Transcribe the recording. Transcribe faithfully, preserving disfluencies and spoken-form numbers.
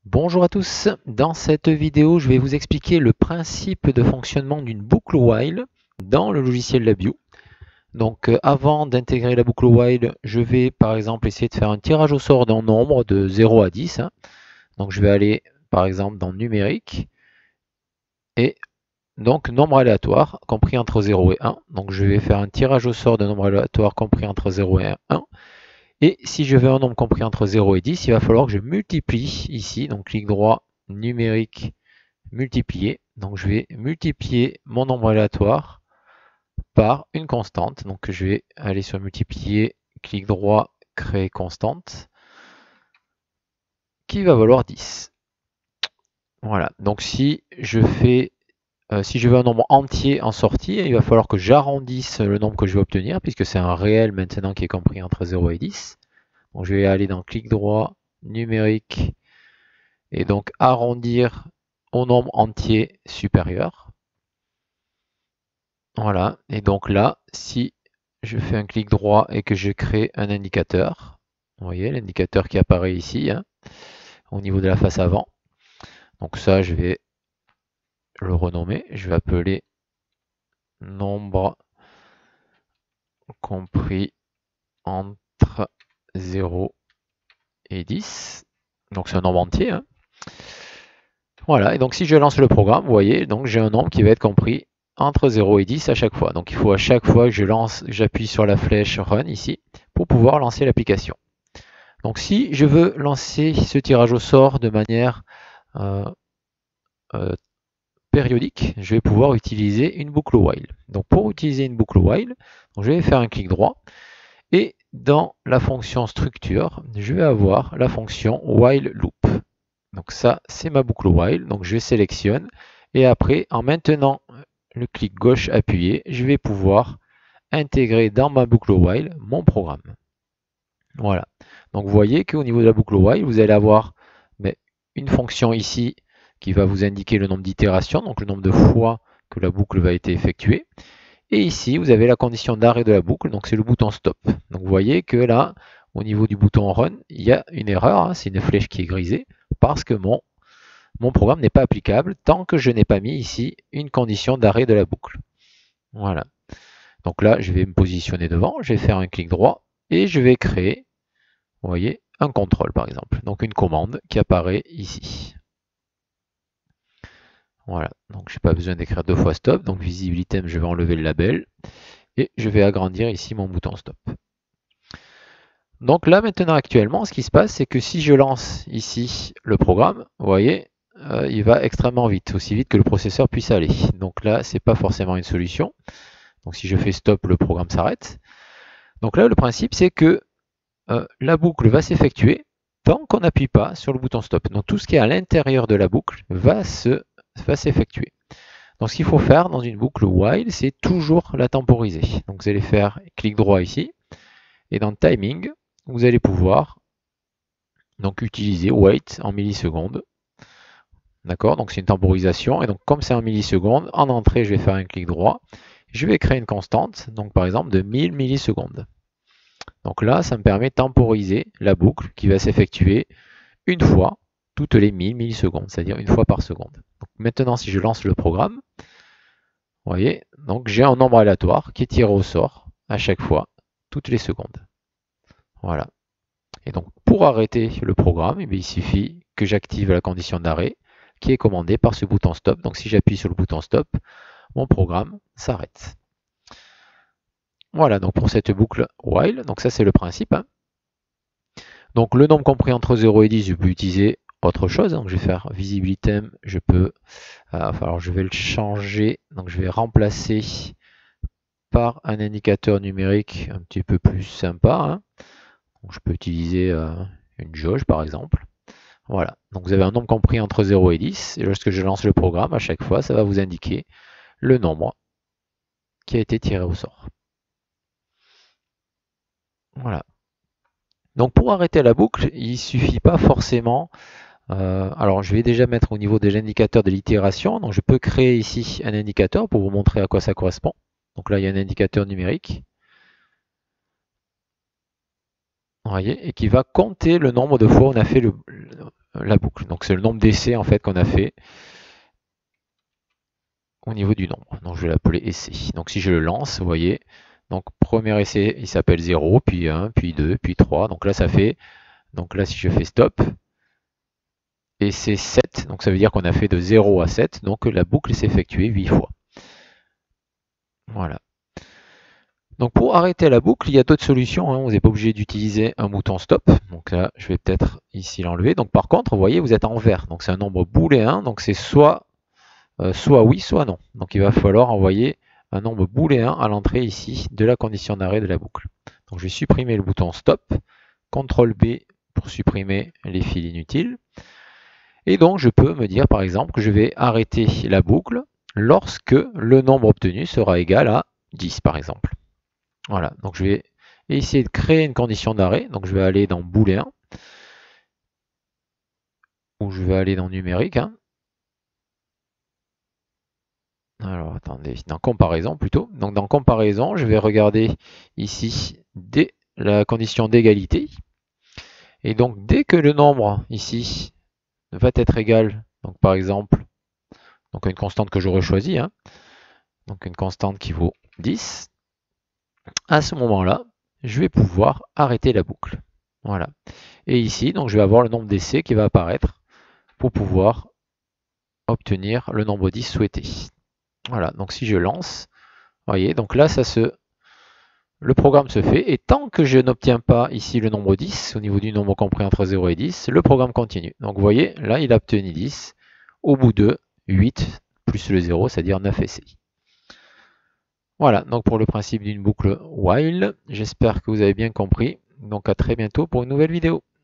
Bonjour à tous, dans cette vidéo je vais vous expliquer le principe de fonctionnement d'une boucle while dans le logiciel LabVIEW. Donc euh, avant d'intégrer la boucle while, je vais par exemple essayer de faire un tirage au sort d'un nombre de zéro à dix. Hein. Donc je vais aller par exemple dans numérique et donc nombre aléatoire compris entre zéro et un. Donc je vais faire un tirage au sort d'un nombre aléatoire compris entre zéro et un. Et si je veux un nombre compris entre zéro et dix, il va falloir que je multiplie ici, donc clic droit, numérique, multiplier. Donc je vais multiplier mon nombre aléatoire par une constante. Donc je vais aller sur multiplier, clic droit, créer constante, qui va valoir dix. Voilà, donc si je fais, euh, si je veux un nombre entier en sortie, il va falloir que j'arrondisse le nombre que je vais obtenir, puisque c'est un réel maintenant qui est compris entre zéro et dix. Donc je vais aller dans clic droit, numérique, et donc arrondir au nombre entier supérieur. Voilà, et donc là, si je fais un clic droit et que je crée un indicateur, vous voyez l'indicateur qui apparaît ici, hein, au niveau de la face avant. Donc ça, je vais le renommer, je vais appeler nombre compris entre zéro et dix. Donc c'est un nombre entier. Hein. Voilà, et donc si je lance le programme, vous voyez, donc j'ai un nombre qui va être compris entre zéro et dix à chaque fois. Donc il faut à chaque fois que je lance, j'appuie sur la flèche Run ici pour pouvoir lancer l'application. Donc si je veux lancer ce tirage au sort de manière euh, euh, périodique, je vais pouvoir utiliser une boucle while. Donc pour utiliser une boucle while, donc je vais faire un clic droit et dans la fonction structure, je vais avoir la fonction while loop. Donc ça, c'est ma boucle while. Donc je sélectionne et après, en maintenant le clic gauche appuyé, je vais pouvoir intégrer dans ma boucle while mon programme. Voilà. Donc vous voyez qu'au niveau de la boucle while, vous allez avoir mais, une fonction ici qui va vous indiquer le nombre d'itérations, donc le nombre de fois que la boucle va être effectuée. Et ici, vous avez la condition d'arrêt de la boucle, donc c'est le bouton stop. Donc vous voyez que là, au niveau du bouton run, il y a une erreur, hein, c'est une flèche qui est grisée, parce que mon, mon programme n'est pas applicable tant que je n'ai pas mis ici une condition d'arrêt de la boucle. Voilà. Donc là, je vais me positionner devant, je vais faire un clic droit, et je vais créer, vous voyez, un contrôle par exemple. Donc une commande qui apparaît ici. Voilà, donc je n'ai pas besoin d'écrire deux fois stop. Donc visible item, je vais enlever le label. Et je vais agrandir ici mon bouton stop. Donc là maintenant actuellement, ce qui se passe, c'est que si je lance ici le programme, vous voyez, euh, il va extrêmement vite, aussi vite que le processeur puisse aller. Donc là, c'est pas forcément une solution. Donc si je fais stop, le programme s'arrête. Donc là, le principe, c'est que euh, la boucle va s'effectuer tant qu'on n'appuie pas sur le bouton stop. Donc tout ce qui est à l'intérieur de la boucle va se va s'effectuer. Donc ce qu'il faut faire dans une boucle while, c'est toujours la temporiser. Donc vous allez faire clic droit ici, et dans timing, vous allez pouvoir donc utiliser wait en millisecondes. D'accord, donc c'est une temporisation, et donc comme c'est en millisecondes, en entrée je vais faire un clic droit, je vais créer une constante, donc par exemple de mille millisecondes. Donc là, ça me permet de temporiser la boucle qui va s'effectuer une fois toutes les mille millisecondes, c'est-à-dire une fois par seconde. Donc maintenant, si je lance le programme, vous voyez, donc j'ai un nombre aléatoire qui est tiré au sort à chaque fois, toutes les secondes. Voilà. Et donc pour arrêter le programme, eh bien, il suffit que j'active la condition d'arrêt qui est commandée par ce bouton stop. Donc si j'appuie sur le bouton stop, mon programme s'arrête. Voilà, donc pour cette boucle while, donc ça c'est le principe. Hein. Donc le nombre compris entre zéro et dix, je peux utiliser autre chose. Donc je vais faire visible item, je peux, euh, enfin, alors je vais le changer, donc je vais remplacer par un indicateur numérique un petit peu plus sympa. Hein. Donc, je peux utiliser euh, une jauge par exemple. Voilà, donc vous avez un nombre compris entre zéro et dix, et lorsque je lance le programme, à chaque fois, ça va vous indiquer le nombre qui a été tiré au sort. Voilà. Donc pour arrêter la boucle, il ne suffit pas forcément... Euh, alors je vais déjà mettre au niveau des indicateurs de l'itération, donc je peux créer ici un indicateur pour vous montrer à quoi ça correspond. Donc là, il y a un indicateur numérique. Vous voyez, et qui va compter le nombre de fois où on a fait le, la boucle. Donc c'est le nombre d'essais en fait qu'on a fait au niveau du nombre. Donc je vais l'appeler essai. Donc si je le lance, vous voyez, donc premier essai il s'appelle zéro, puis un, puis deux, puis trois. Donc là ça fait, donc là si je fais stop, et c'est sept, donc ça veut dire qu'on a fait de zéro à sept, donc la boucle s'est effectuée huit fois. Voilà. Donc pour arrêter la boucle, il y a d'autres solutions, hein. Vous n'êtes pas obligé d'utiliser un bouton stop. Donc là, je vais peut-être ici l'enlever. Donc par contre, vous voyez, vous êtes en vert. Donc c'est un nombre booléen, donc c'est soit, euh, soit oui, soit non. Donc il va falloir envoyer un nombre booléen à l'entrée ici de la condition d'arrêt de la boucle. Donc je vais supprimer le bouton stop, contrôle B pour supprimer les fils inutiles. Et donc je peux me dire par exemple que je vais arrêter la boucle lorsque le nombre obtenu sera égal à dix par exemple. Voilà, donc je vais essayer de créer une condition d'arrêt. Donc je vais aller dans booléen, ou je vais aller dans numérique. Hein. Alors attendez, dans comparaison plutôt. Donc dans comparaison, je vais regarder ici dès la condition d'égalité. Et donc dès que le nombre ici va être égal, donc par exemple, donc une constante que j'aurais choisie, hein, donc une constante qui vaut dix, à ce moment-là, je vais pouvoir arrêter la boucle. Voilà. Et ici, donc je vais avoir le nombre d'essais qui va apparaître pour pouvoir obtenir le nombre dix souhaité. Voilà, donc si je lance, vous voyez, donc là, ça se, le programme se fait, et tant que je n'obtiens pas ici le nombre dix, au niveau du nombre compris entre zéro et dix, le programme continue. Donc vous voyez, là, il a obtenu dix, au bout de huit, plus le zéro, c'est-à-dire neuf essais. Voilà, donc pour le principe d'une boucle while, j'espère que vous avez bien compris. Donc à très bientôt pour une nouvelle vidéo.